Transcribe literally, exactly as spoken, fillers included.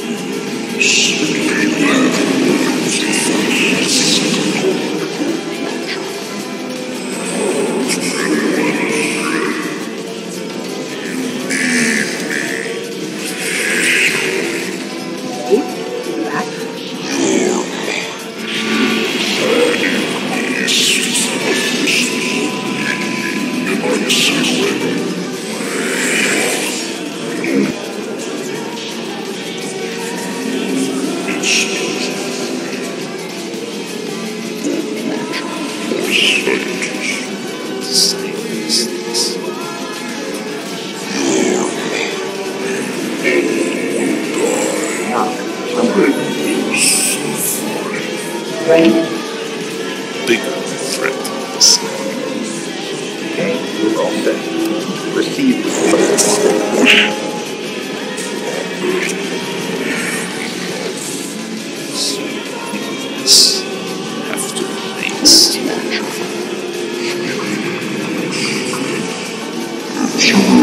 Bigger threat than the sun. Okay, we're all set. Proceed with So, this have to replace. Sure.